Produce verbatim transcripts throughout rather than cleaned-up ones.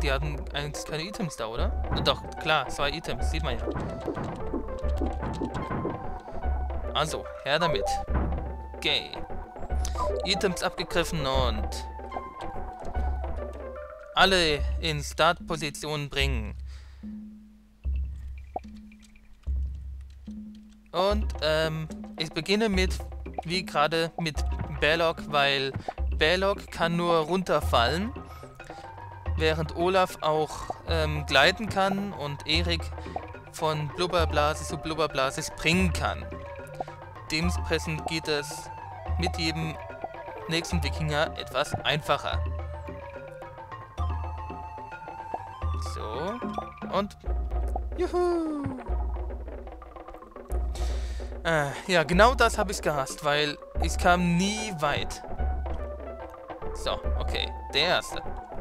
die hatten eigentlich keine Items da, oder? Doch, klar, zwei Items, sieht man ja. Also, her damit. Okay. Items abgegriffen und alle in Startposition bringen. Und ähm, ich beginne mit, wie gerade, mit Balog, weil Balog kann nur runterfallen, während Olaf auch ähm, gleiten kann und Erik von Blubberblase zu Blubberblase springen kann. Dementsprechend geht es mit jedem nächsten Wikinger etwas einfacher. So, und juhu! Äh, ja, genau das habe ich gehasst, weil ich kam nie weit. So, okay, der erste.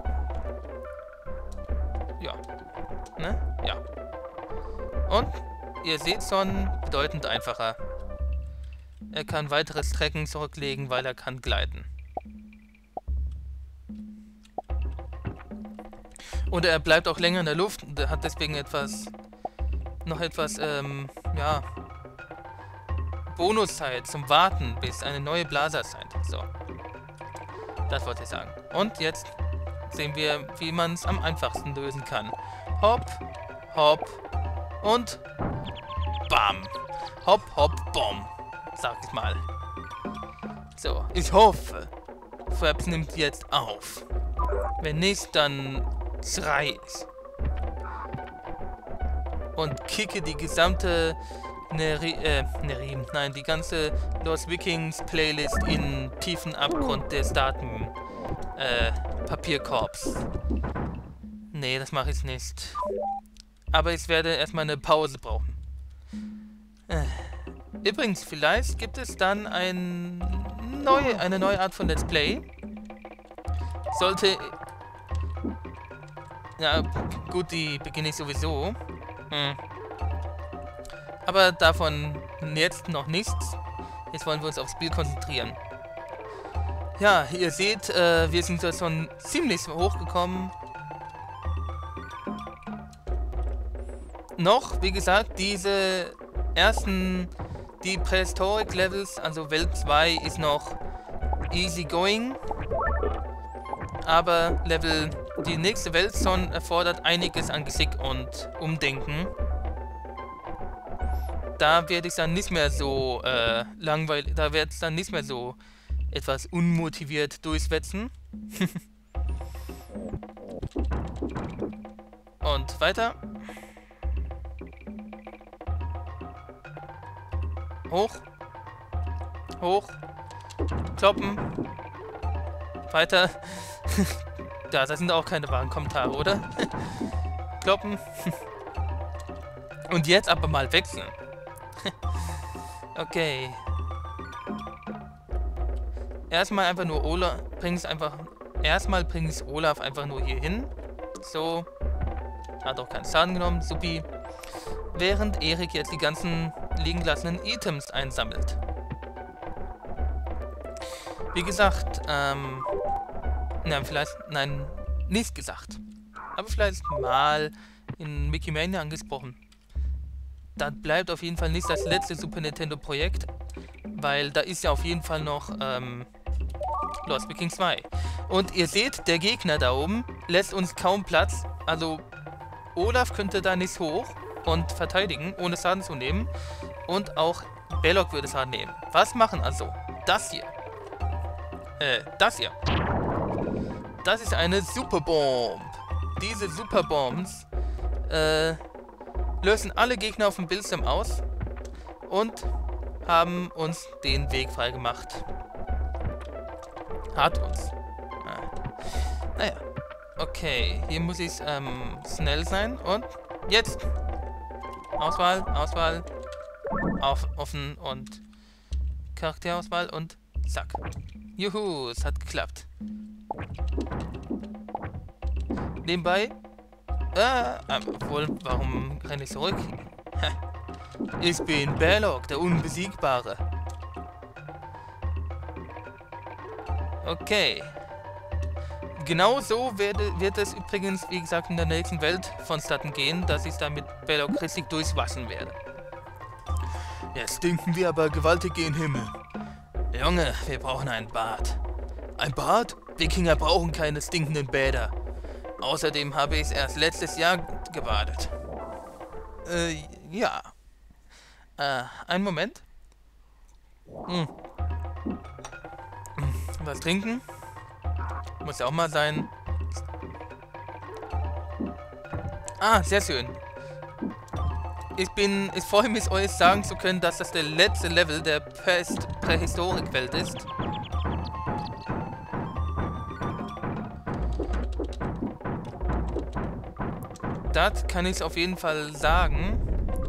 Ja. Ne? Ja. Und ihr seht schon, bedeutend einfacher. Er kann weitere Strecken zurücklegen, weil er kann gleiten. Oder er bleibt auch länger in der Luft und hat deswegen etwas, noch etwas, ähm, ja, Bonuszeit zum Warten, bis eine neue Blase erscheint. So. Das wollte ich sagen. Und jetzt sehen wir, wie man es am einfachsten lösen kann. Hopp, hopp und bam. Hopp, hopp, bom. Sag ich mal. So, ich hoffe, Fraps nimmt jetzt auf. Wenn nicht, dann schrei ich. Und kicke die gesamte Neri, äh, Neri, nein, die ganze Lost Vikings Playlist in tiefen Abgrund des Daten äh, Papierkorbs. Nee, das mache ich nicht. Aber ich werde erstmal eine Pause brauchen. Äh. Übrigens, vielleicht gibt es dann ein neue, eine neue Art von Let's Play. Sollte... Ja, gut, die beginne ich sowieso. Hm. Aber davon jetzt noch nichts. Jetzt wollen wir uns aufs Spiel konzentrieren. Ja, ihr seht, äh, wir sind jetzt schon ziemlich hochgekommen. Noch, wie gesagt, diese ersten... Die Prehistoric Levels, also Welt zwei, ist noch easy going. Aber Level, die nächste Weltzone erfordert einiges an Geschick und Umdenken. Da werde ich dann nicht mehr so äh, langweilig, da werde ich dann nicht mehr so etwas unmotiviert durchwetzen. Und weiter. Hoch. Hoch. Kloppen. Weiter. Ja, das sind auch keine wahren Kommentare, oder? Kloppen. Und jetzt aber mal wechseln. Okay. Erstmal einfach nur Olaf. Bring es einfach. Erstmal bring ich Olaf einfach nur hier hin. So. Hat auch keinen Schaden genommen. Supi. Während Erik jetzt die ganzen liegen gelassenen Items einsammelt. Wie gesagt, ähm, na, vielleicht, nein, nicht gesagt, aber vielleicht mal in Mickey Mania angesprochen. Das bleibt auf jeden Fall nicht das letzte Super Nintendo Projekt, weil da ist ja auf jeden Fall noch, ähm, Lost Vikings zwei. Und ihr seht, der Gegner da oben lässt uns kaum Platz, also Olaf könnte da nicht hoch und verteidigen, ohne Schaden zu nehmen. Und auch Balog würde Schaden nehmen. Was machen also? Das hier. Äh, das hier. Das ist eine Superbomb. Diese Superbombs äh, lösen alle Gegner auf dem Bildschirm aus und haben uns den Weg freigemacht. Hat uns. Ah. Naja. Okay, hier muss ich ähm, schnell sein und jetzt. Auswahl, Auswahl, auf, offen und Charakterauswahl und zack. Juhu, es hat geklappt. Nebenbei, äh, obwohl, warum renne ich zurück? Ich bin Balog, der Unbesiegbare. Okay. Genau so werde, wird es übrigens, wie gesagt, in der nächsten Welt vonstatten gehen, dass ich da mit Bellocristic durchwaschen werde. Jetzt stinken wir aber gewaltig gen Himmel. Junge, wir brauchen ein Bad. Ein Bad? Wikinger brauchen keine stinkenden Bäder. Außerdem habe ich erst letztes Jahr gebadet. Äh, ja. Äh, einen Moment. Hm. Was trinken? Muss ja auch mal sein. Ah, sehr schön. Ich bin, ich freue mich, euch sagen zu können, dass das der letzte Level der Prähistorik-Welt ist. Das kann ich auf jeden Fall sagen.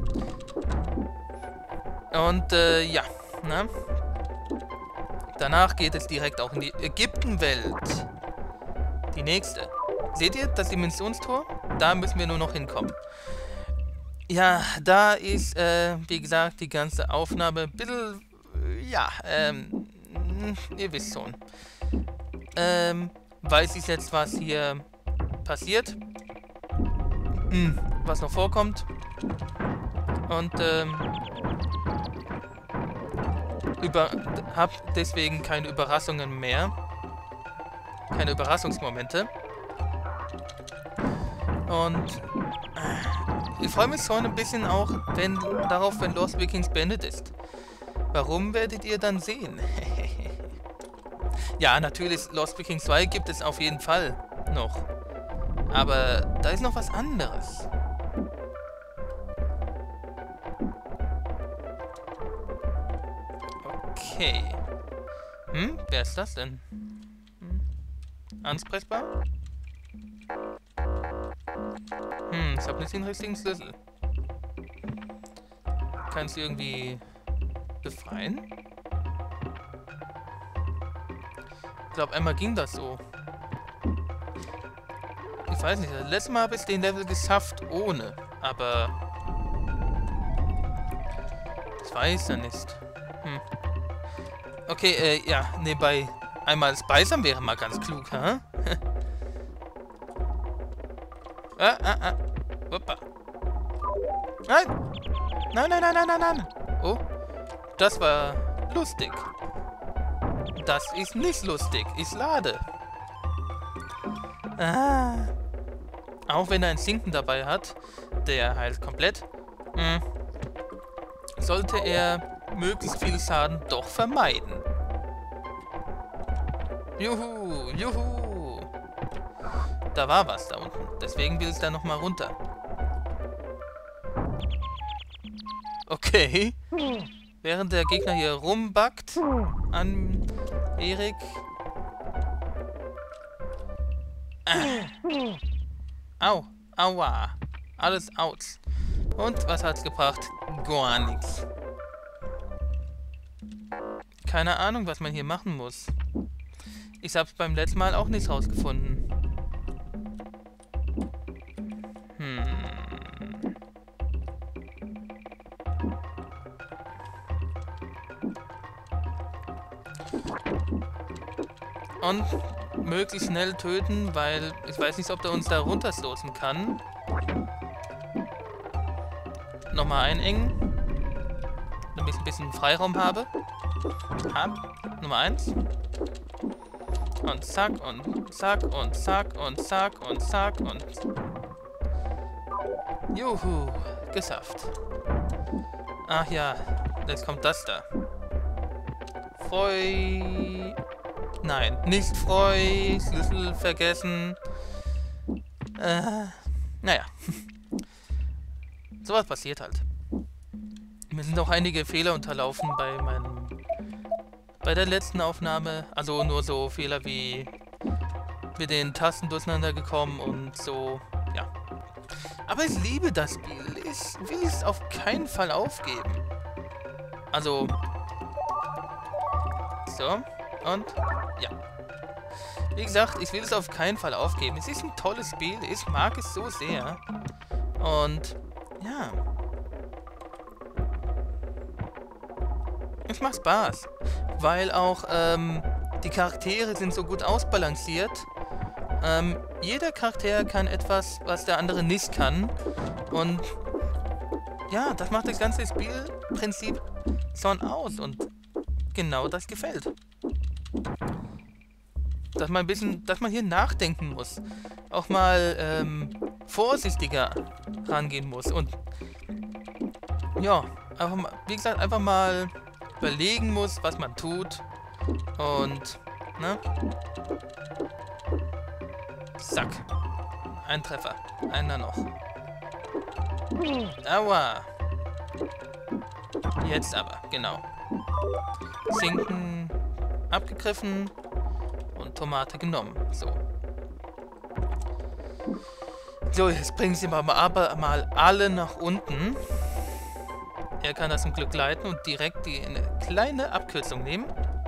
Und, äh, ja, ne? Danach geht es direkt auch in die Ägyptenwelt. Die nächste. Seht ihr das Dimensionstor? Da müssen wir nur noch hinkommen. Ja, da ist, äh, wie gesagt, die ganze Aufnahme ein bisschen, ja, ähm, ihr wisst schon. Ähm, weiß ich jetzt, was hier passiert. Hm, was noch vorkommt. Und, ähm, über, hab deswegen keine Überraschungen mehr. Keine Überraschungsmomente. Und ich freue mich schon ein bisschen auch wenn, darauf, wenn Lost Vikings beendet ist. Warum, werdet ihr dann sehen? Ja, natürlich, Lost Vikings zwei gibt es auf jeden Fall noch. Aber da ist noch was anderes. Okay. Hm, wer ist das denn? Hm. Ansprechbar? Hm, ich habe nicht den richtigen Schlüssel. Kannst du irgendwie befreien? Ich glaube, einmal ging das so. Ich weiß nicht, das letzte Mal habe ich den Level geschafft ohne, aber ich weiß ja nicht. Hm. Okay, äh, ja, nebenbei einmal speichern wäre mal ganz klug, hä? ah, ah, ah. Hoppa. Nein! Nein, nein, nein, nein, nein, nein! Oh, das war lustig. Das ist nicht lustig. Ich lade. Ah. Auch wenn er einen Sinken dabei hat, der heilt komplett, mh, sollte er möglichst viel Schaden doch vermeiden. Juhu, juhu. Da war was da unten. Deswegen will ich da nochmal runter. Okay. Während der Gegner hier rumbackt an Erik. Ah. Au, aua. Alles aus. Und was hat's gebracht? Gar nichts. Keine Ahnung, was man hier machen muss. Ich hab's beim letzten Mal auch nicht rausgefunden. Hm. Und möglichst schnell töten, weil ich weiß nicht, ob der uns da runterstoßen kann. Nochmal einengen. Damit ich ein bisschen Freiraum habe. Hab. Nummer eins. Und zack und zack und zack und zack und zack und... Juhu. Geschafft. Ach ja. Jetzt kommt das da. Freu... Nein, nicht Freu, Schlüssel vergessen. Äh, naja. Sowas passiert halt. Mir sind auch einige Fehler unterlaufen bei meinem... Bei der letzten Aufnahme. Also nur so Fehler wie... mit den Tasten durcheinander gekommen und so... Ja. Aber ich liebe das Spiel. Ich will es auf keinen Fall aufgeben. Also... So. Und, ja. Wie gesagt, ich will es auf keinen Fall aufgeben. Es ist ein tolles Spiel. Ich mag es so sehr. Und, ja. Es macht Spaß. Weil auch, ähm, die Charaktere sind so gut ausbalanciert. Ähm, jeder Charakter kann etwas, was der andere nicht kann. Und ja, das macht das ganze Spielprinzip schon aus. Und genau das gefällt. Dass man ein bisschen, dass man hier nachdenken muss. Auch mal ähm, vorsichtiger rangehen muss. Und ja, einfach mal, wie gesagt, einfach mal überlegen muss, was man tut. Und, ne? Zack. Ein Treffer. Einer noch. Aua. Jetzt aber, genau. Zinken abgegriffen und Tomate genommen. So. So, jetzt bringen sie mal, aber mal alle nach unten. Er kann das zum Glück leiten und direkt die eine kleine Abkürzung nehmen.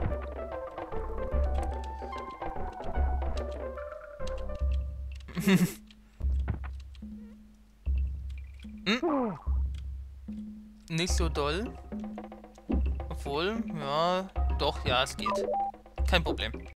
hm? Nicht so doll. Obwohl, ja, doch, ja, es geht. Kein Problem.